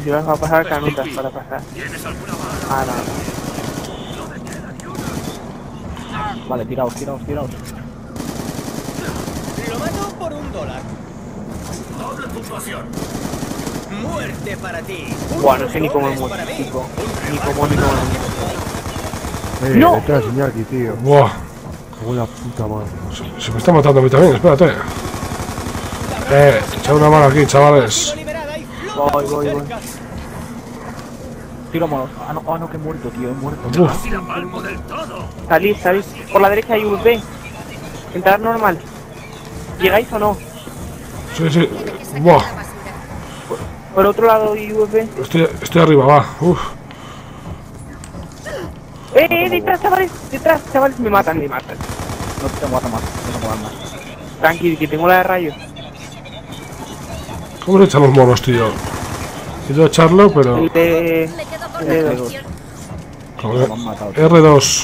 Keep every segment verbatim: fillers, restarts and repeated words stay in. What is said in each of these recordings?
si vas a pasar canutas para pasar. Ah, no. Vale, tiraos, tiraos, tiraos. Lo mato por un dólar. Doble puntuación. Muerte para ti. Buah, no sé ni cómo es muerto, chico. Ni cómo ni cómo es. Eh, ¡No! detrás, Iñaki, tío. Buah. Buena puta madre. Se, se me está matando a mí también, espérate. Eh, echad una mano aquí, chavales. Voy, voy, voy. Tiro monos. Ah, no, ah, no, que he muerto, tío, he muerto. Uf. Salid, salid. Por la derecha hay U S B. Entrar normal. ¿Llegáis o no? Sí, sí. Buah. Por otro lado hay U S B. Estoy, estoy arriba, va. Uf. ¡Eh, eh! ¡Detrás, chavales! ¡Detrás, chavales! Me matan, me matan. No tengo armas, no tengo armas. Tranqui, que tengo la de rayos. ¿Cómo se echan los monos, tío? Quiero echarlo, pero... El de... El de R dos. dos. Joder. Me han matado, tío. R dos.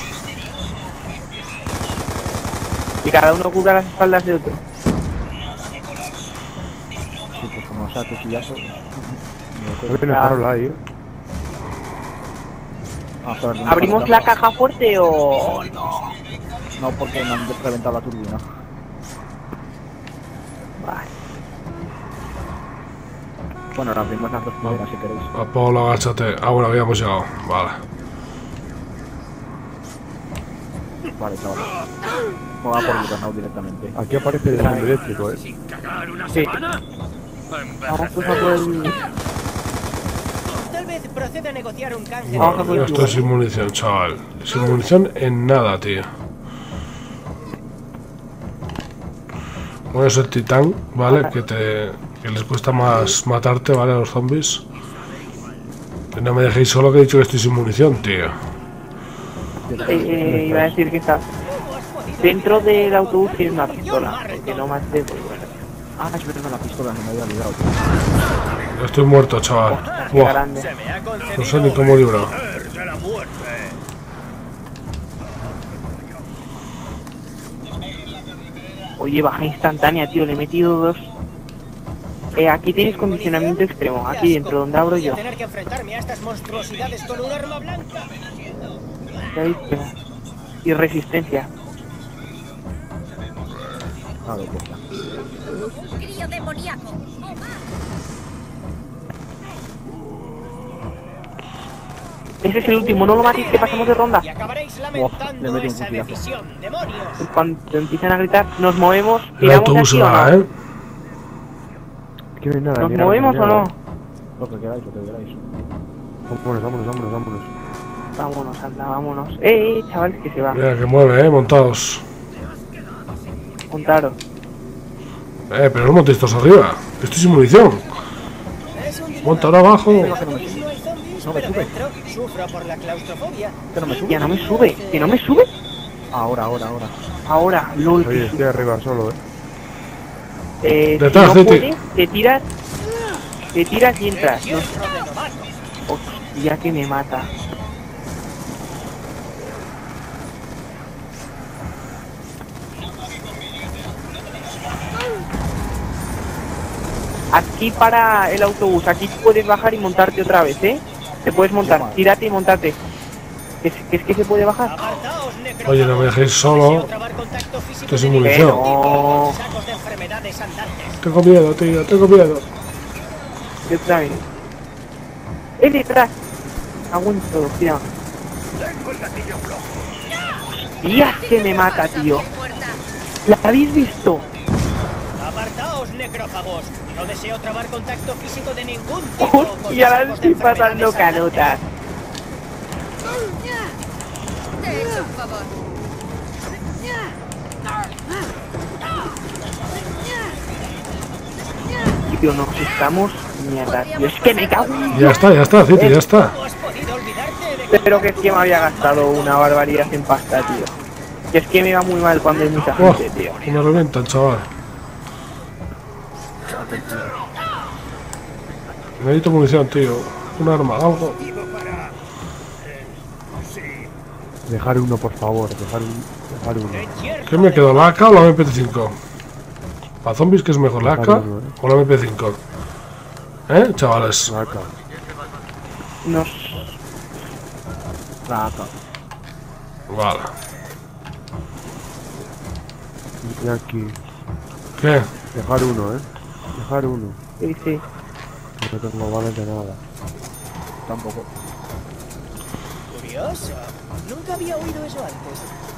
Y cada uno cubra las espaldas de otro. Sí, pues como saque pillazo. No tiene farola ahí, eh. Ah, joder, no me ¿Abrimos falta. la caja fuerte o no? No, porque me han reventado la turbina. Vale. Bueno, ahora abrimos las dos primeras si queréis. Apolo, agáchate. Ah, bueno, habíamos llegado. Vale. Vale, chaval. Me va por Bucanau directamente. Aquí aparece el fondo eléctrico, eh. Sí. Vamos pues a por el... Tal vez proceda a negociar un canje. Vamos a por Yo el estoy sin munición, chaval. Sin munición en nada, tío. Bueno, es el titán, ¿vale? Que te... que les cuesta más matarte, ¿vale? A los zombies. Que no me dejéis solo, que he dicho que estoy sin munición, tío. Eh, eh, iba a decir que está dentro del autobús tiene una pistola, que no más de pues bueno. Ah, es verdad, la pistola, no me había olvidado, tío. Yo estoy muerto, chaval. Qué Buah, grande. no sé ni cómo libro. Oye, baja instantánea, tío, le he metido dos. Eh, aquí tenéis condicionamiento extremo, aquí dentro, donde abro yo. Tener que enfrentarme a estas monstruosidades con un arma blanca. ¿Veis? Y resistencia. A ver, puta. Crío demoníaco. Ese es el último, no lo matéis, que pasamos de ronda. Y acabaréis le lamentando metí un esa fusilazo. decisión, demonios. Cuando empiezan a gritar, nos movemos, El tiramos autobús aquí o va, no. ¿eh? Aquí no hay nada. ¿Nos mira, movemos mira, o no? Lo que queráis, lo que queráis. Vámonos, vámonos, vámonos, vámonos. Vámonos, anda, vámonos. Eh, eh, chavales, que se va. Mira que mueve, ¿eh? Montados. Contaros. Eh, pero no montéis todos arriba. Estoy sin munición. Monta ahora abajo. No hay zombies, pero dentro sufro por la claustrofobia. Que no me sube. Ya no me sube, que no me sube. Ahora, ahora, ahora. Ahora, lol. Oye, estoy arriba solo, eh. Eh, si Detrás, no Citi. puedes, te tiras, te tiras y entras. No, Hierro de novato. hostia, que me mata. Aquí para el autobús, aquí puedes bajar y montarte otra vez, ¿eh? Te puedes montar, tírate y montarte. ¿Es, es que se puede bajar? Apartaos, necrófagos. Oye, no me dejéis solo. Deseo trabar contacto físico Estoy sin de munición. Pero... sacos de enfermedades andantes. Tengo miedo, tío, tengo miedo. Detrás. ¡Eh, detrás! Aguanto, tío. ¡Hostia, que me mata, tío! ¿La habéis visto? Apartaos, necrófagos. No deseo trabar contacto físico de ningún tipo. con ¡Hostia, ahora sacos de estoy pasando enfermedades canotas! Te he hecho un favor. Tío, nos estamos mierda, tío. Es que me cago en... Ya está, ya está, Citi, ya está. ¿Cómo has podido olvidarte de Pero que es que me había gastado una barbaridad en pasta, tío. Que es que me va muy mal cuando hay mucha Buah, gente, tío. me revientan, chaval. Necesito munición, tío. Un arma, algo. Dejar uno, por favor, dejar, un, dejar uno. ¿Qué me quedó, la A K o la M P cinco? Para zombies, ¿qué es mejor, la A K Dejar uno, eh. o la M P cinco? ¿Eh, chavales? Acá. Nos... Raca. Vale. Y aquí. ¿Qué? Dejar uno, eh. Dejar uno. Sí, sí. No tengo balas de nada. Tampoco. Curioso. Nunca había oído eso antes.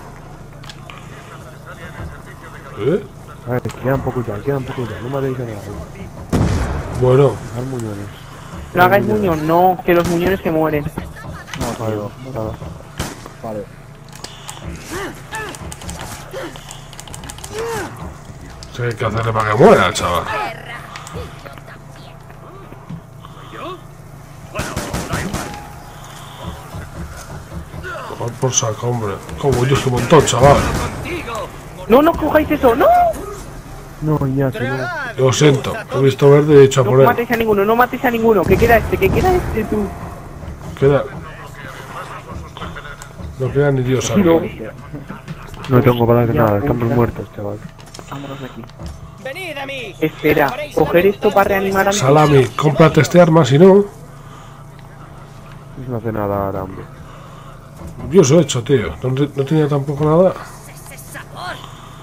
¿Eh? A ver, quedan pocos ya, quedan pocos ya. No matéis a nadie. Bueno, Dejar muñones. No hagáis muñón, no, que los muñones se mueren. No, Vale, tío. nada. Vale. sí, hay que hacerle para que muera el chaval. Por, por saco, hombre. Como yo que montón, chaval. No, no cojáis eso, no. No, Iñaki, no. Lo siento, he visto verde y he dicho a No por él. matéis a ninguno, no matéis a ninguno. Que queda este, que queda este tú. Queda. No queda ni Dios aquí. No. No tengo balas de Ya, nada, estamos puta. muertos, chaval. Vámonos de aquí. Venid a mí. Espera, coger esto para reanimar a mi... Salami, cómprate este arma, si no. No hace nada ahora, hombre. Yo os he hecho, tío. No, no tenía tampoco nada. Ese sabor.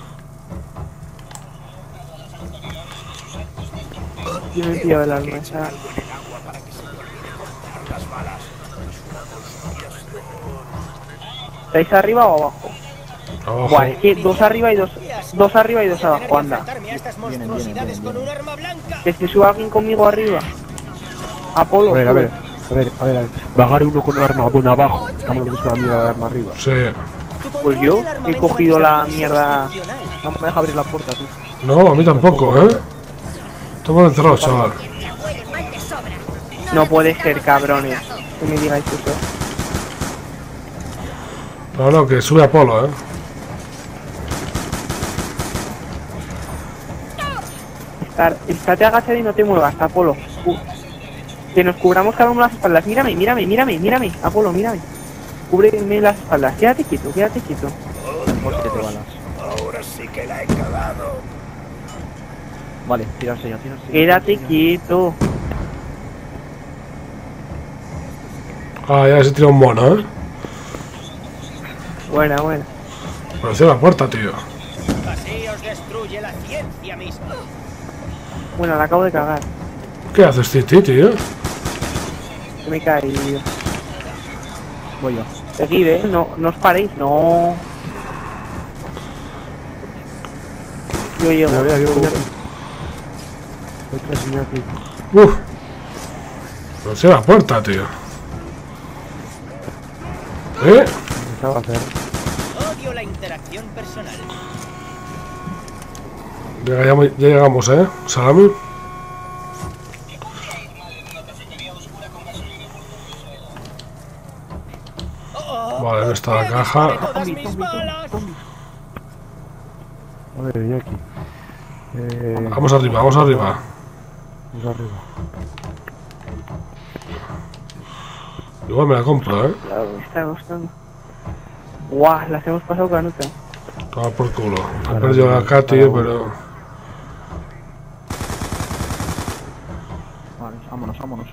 Yo me he pillado el arma, esa... ¿Estáis arriba o abajo? Abajo. Buah, es que dos arriba y dos... Dos arriba y dos abajo, anda. Enfrentarme a estas Vienen, monstruosidades vienen, con vienen. un arma blanca. Que se suba alguien conmigo arriba. Apolo, A ver, a sube. ver, a ver, a ver, a ver. Bajar uno con arma bueno abajo. Estamos viendo la mierda de arma arriba. Sí. Pues yo he cogido la mierda... No me deja abrir la puerta, tú. No, a mí tampoco, ¿eh? Estamos encerrados, chaval. Ya huele mal de sobra. No puede ser, cabrones. Que me digáis eso. No, no, que sube Apolo, ¿eh? Estar, estate agachado y no te muevas, Apolo. Uh, que nos cubramos cada uno las espaldas. Mírame, mírame, mírame, mírame. Apolo, mírame. Cúbreme las espaldas. Quédate quieto, quédate quieto. Por siete balas. Ahora sí que la he cagado. Vale, tirarse ya, tirarse. Quédate quieto. Ah, ya se tira un mono, ¿eh? Buena, buena. Pero cierra la puerta, tío. Así os destruye la ciencia misma. Bueno, la acabo de cagar. ¿Qué haces, Titi, tío? Se me he caído. Voy yo. Seguid, eh. No, no os paréis, no. Yo llego. Mira, mira, mira, Iñaki. Detrás, Iñaki. Uf. Pero cierra la puerta, tío. ¿Eh? Empezaba a hacer. Odio la interacción personal. Ya llegamos, ya llegamos, ¿eh? Salami. Vale, no está la caja. Todas mis balas. A ver, Iñaki. Eh, Vamos arriba, vamos arriba. vamos arriba. Igual me la compro, ¿eh? Claro, me está gustando. Guau, las hemos pasado canuta. Toma por culo. He perdido la K, tío, pero... Vale, vámonos, vámonos.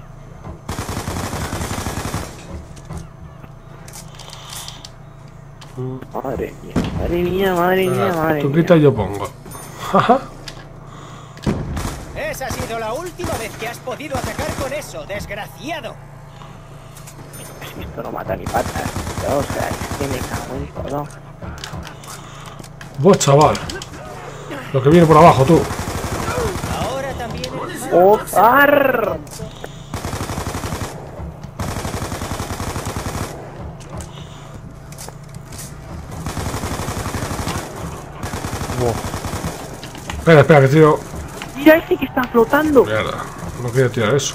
Madre mía, madre mía, madre mía, Ah, madre tú mía. quita y yo pongo. Jaja. Esa ha sido la última vez que has podido atacar con eso, desgraciado. Esto no mata ni patas. O sea, es que me cago en todo. Vos, chaval. Lo que viene por abajo, tú. Ahora también el ¡Otar! Espera, espera, que tiro... Mira ese que está flotando. Mierda. No quería tirar eso.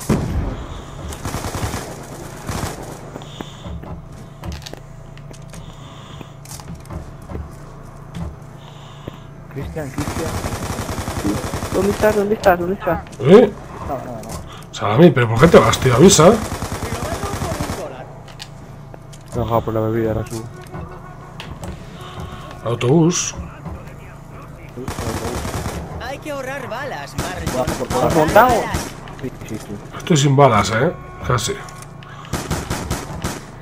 Cristian, Cristian. ¿Dónde estás? ¿Dónde estás? ¿Dónde estás? ¿Eh? Salami, pero ¿por qué te vas, tío? Avisa. Me he bajado por la bebida, ahora subo. Autobús. Hay que ahorrar balas, Marlon. Bajo por ¿Has todas. montado? Sí, sí, sí. Estoy sin balas, ¿eh? Casi.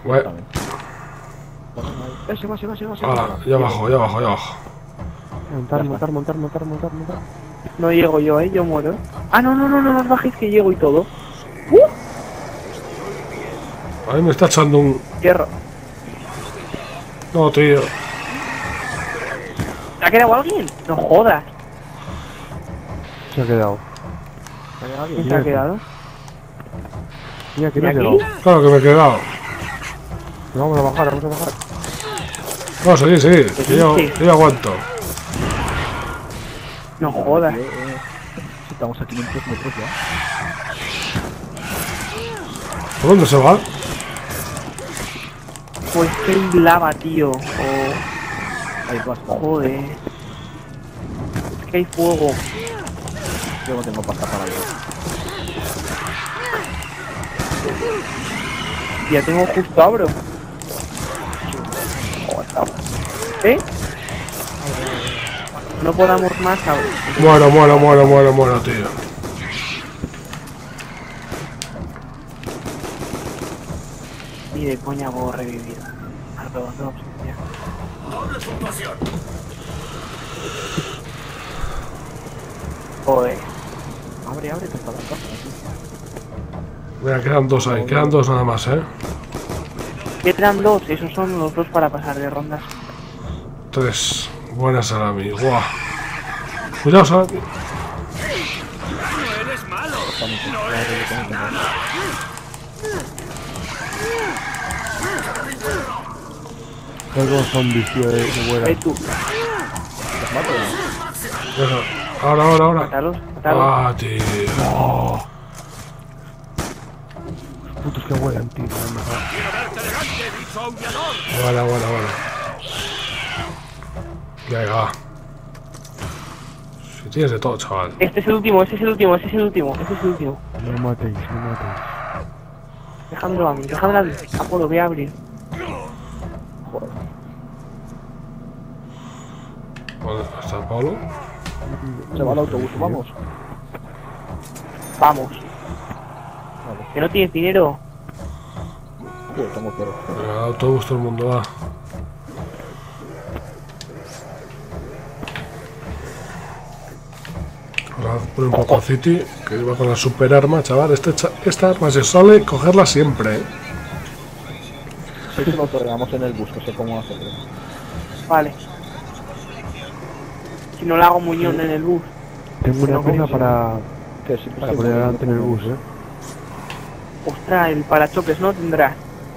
Bueno, Eh, se va, se va, se va, se ahora, va. ya bajo, ya bajo, ya bajo. Montar, montar, montar, montar, montar, montar. No llego yo, eh, yo muero. Ah, no, no, no, no, no os bajéis que llego y todo. A mí me está echando un... Cierro. No, tío. ¿Ha quedado alguien? No jodas. Se ha quedado. ¿Quién se ha quedado? Mira, que ¿Y no ha aquí? llegado. Claro que me he quedado. Vamos a bajar, vamos a bajar. No, seguir, seguir. Que yo, que yo aguanto. No jodas. Eh, eh, Estamos a quinientos metros ya. ¿Por dónde se va? Pues que hay lava, tío. Oh, Ahí basta. joder. Es que hay fuego. Yo no tengo pasta para ir. Ya tengo justo abro. Joder, cabrón. ¿Eh? No podamos más, abro. Muero, muero, muero, muero, muero, tío. Ni de coña puedo revivir. A todos dos, ya. Doble puntuación. Joder. Abre, abre, que está la casa. Mira, quedan dos ahí, quedan dos nada más, eh. Quedan dos, esos son los dos para pasar de rondas. Tres. Buena salami, guau. Cuidado, salami. No eres malo. Tengo zombies, tío, de, de buena. Ahí tú, Eso. Ahora, ahora, ahora. mátalos, mátalos. Ah, tío. Putos que vuelan, tío. Quiero verte elegante, bicho aullador. Buena, buena, buena. Venga. Si tienes de todo, chaval. Este es el último, este es el último, este es el último, este es el último. No matéis, no matéis. Dejadlo a mí, dejadlo a mí. Apolo, voy a abrir. ¿Dónde está el Pablo? Se va el autobús, vamos. Vamos. Que no tienes dinero. Joder, tengo cero. Venga, el autobús, todo el mundo va. Ahora pon un poco City, que iba con la super arma, chaval. Este cha- esta arma se sale cogerla siempre, eh. Si lo otorgamos en el bus, que sé cómo hacerlo. Vale. Si no la hago muñón en el bus. Tengo una No, cosa ¿cómo? para, Que sí, para poner adelante en el bus, eh. Ostras, el parachoques no tendrás.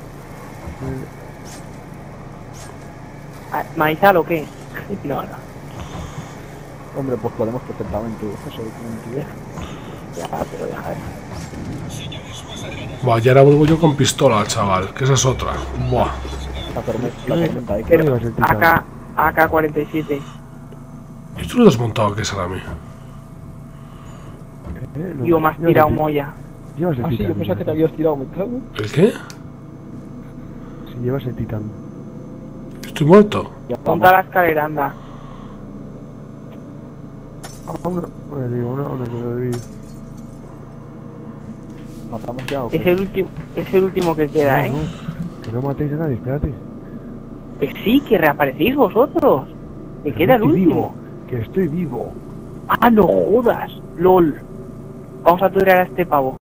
Ah, ¿Maizal o qué? No, no. Hombre, pues podemos perfectamente. Eso es mentira. Ya, pero deja de... Buah, y ahora vuelvo yo con pistola, chaval, que esa es otra. Buah. La tormenta, la tormenta, hay que Pero llevas el titán? A K, A K cuarenta y siete. ¿Y tú lo has montado que es a mí? Eh, no, Yo más llevas tirado el ti- molla. Llevas el Ah, sí, titán. yo pensaba que te mira. habías tirado, me cago. ¿El qué? Si llevas el titán. Estoy muerto. Ya Monta la escalera, anda. Ah, una. Bueno, digo, una, una que lo debí. matamos ya o qué? Es el último, es el último que queda, No, ¿eh? no, que no matéis a nadie, espérate. Que sí, que reaparecéis vosotros. Me Que queda el estoy último. vivo, que estoy vivo. Ah, no jodas. LOL. Vamos a turear a este pavo.